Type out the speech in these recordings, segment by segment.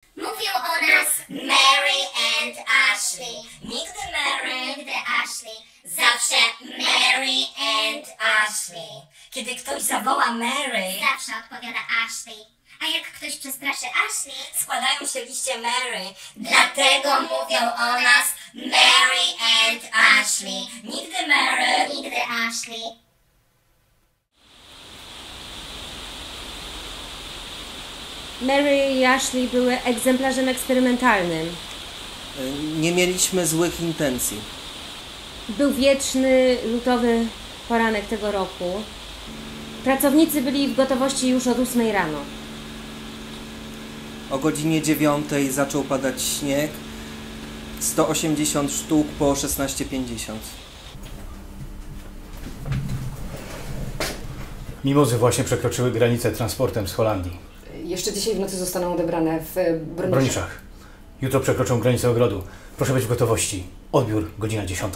Mówią o nas Mary and Ashley. Nigdy Mary, nigdy Ashley. Zawsze Mary and Ashley. Kiedy ktoś zawoła Mary, zawsze odpowiada Ashley. A jak ktoś przestraszy Ashley, składają się liście Mary. Dlatego mówią o nas Mary and Ashley. Nigdy Mary, nigdy Ashley. Mary i Ashley były egzemplarzem eksperymentalnym. Nie mieliśmy złych intencji. Był wieczny, lutowy poranek tego roku. Pracownicy byli w gotowości już od 8 rano. O godzinie 9 zaczął padać śnieg. 180 sztuk po 16,50. Mimozy właśnie przekroczyły granicę transportem z Holandii. Jeszcze dzisiaj w nocy zostaną odebrane w Broniszach. Jutro przekroczą granicę ogrodu. Proszę być w gotowości. Odbiór godzina 10.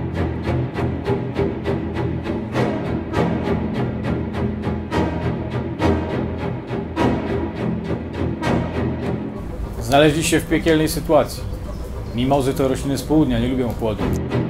Znaleźliście się w piekielnej sytuacji. Mimozy to rośliny z południa, nie lubią chłodu.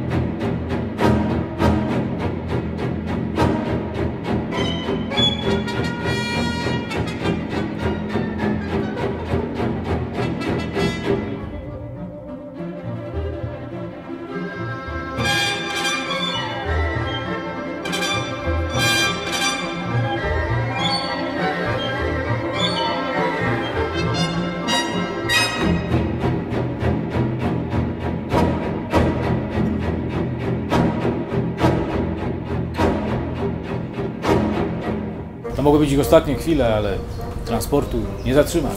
To mogły być ich ostatnie chwile, ale transportu nie zatrzymasz.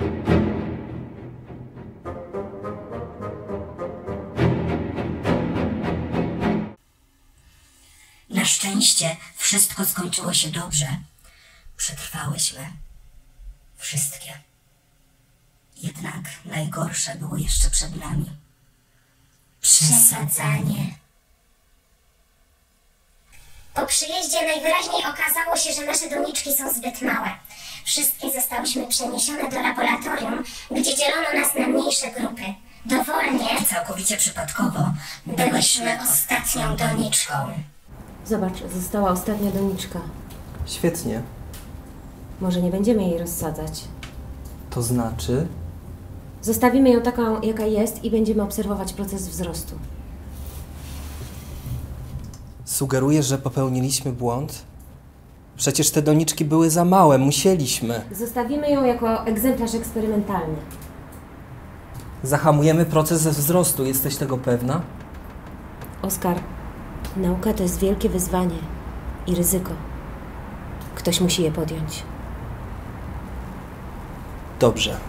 Na szczęście wszystko skończyło się dobrze. Przetrwałyśmy. Wszystkie. Jednak najgorsze było jeszcze przed nami. Przesadzanie. Po przyjeździe najwyraźniej okazało się, że nasze doniczki są zbyt małe. Wszystkie zostałyśmy przeniesione do laboratorium, gdzie dzielono nas na mniejsze grupy. Dowolnie, całkowicie przypadkowo, byłyśmy ostatnią doniczką. Zobacz, została ostatnia doniczka. Świetnie. Może nie będziemy jej rozsadzać. To znaczy? Zostawimy ją taką, jaka jest i będziemy obserwować proces wzrostu. Sugerujesz, że popełniliśmy błąd? Przecież te doniczki były za małe, musieliśmy. Zostawimy ją jako egzemplarz eksperymentalny. Zahamujemy proces wzrostu, jesteś tego pewna? Oskar, nauka to jest wielkie wyzwanie i ryzyko. Ktoś musi je podjąć. Dobrze.